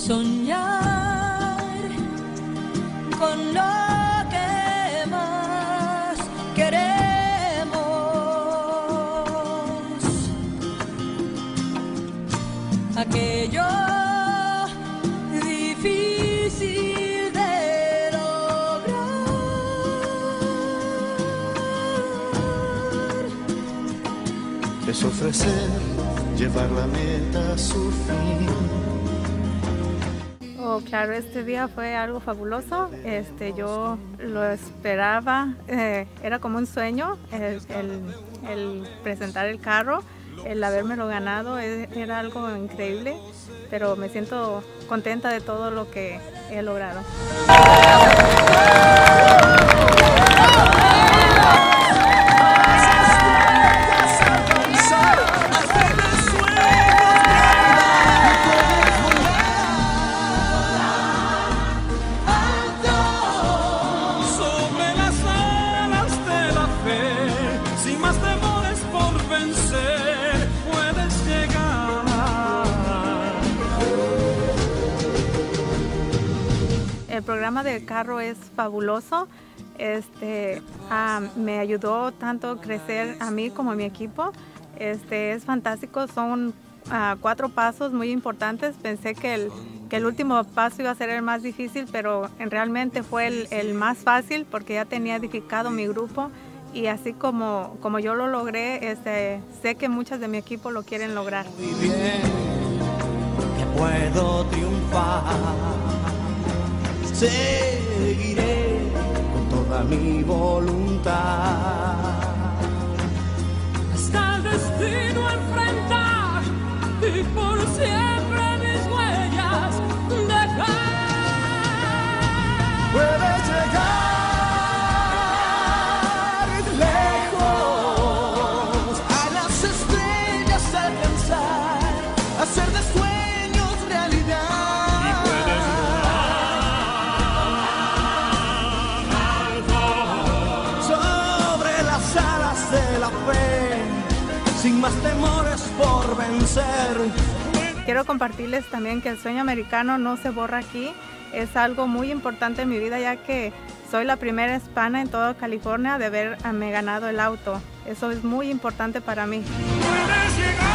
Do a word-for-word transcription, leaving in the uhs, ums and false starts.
soñar con lo que más queremos, aquello difícil de lograr, es ofrecer, llevar la meta a su fin. Oh, claro, este día fue algo fabuloso. Este, yo lo esperaba, eh, era como un sueño el, el, el presentar el carro, el habérmelo ganado, era algo increíble, pero me siento contenta de todo lo que he logrado. El programa del carro es fabuloso. Este, uh, me ayudó tanto a crecer a mí como a mi equipo. Este, es fantástico, son uh, cuatro pasos muy importantes. Pensé que el, que el último paso iba a ser el más difícil, pero en realmente fue el, el más fácil porque ya tenía edificado mi grupo y así como, como yo lo logré, este, sé que muchas de mi equipo lo quieren lograr. Muy bien, que puedo triunfar. Seguiré con toda mi voluntad hasta el destino enfrentar y por siempre mis huellas dejar. Puedes llegar lejos, a las estrellas alcanzar, hacer de sueños realidad. Sin más temores por vencer. Quiero compartirles también que el sueño americano no se borra aquí. Es algo muy importante en mi vida, ya que soy la primera hispana en toda California de haberme ganado el auto. Eso es muy importante para mí. Puedes llegar.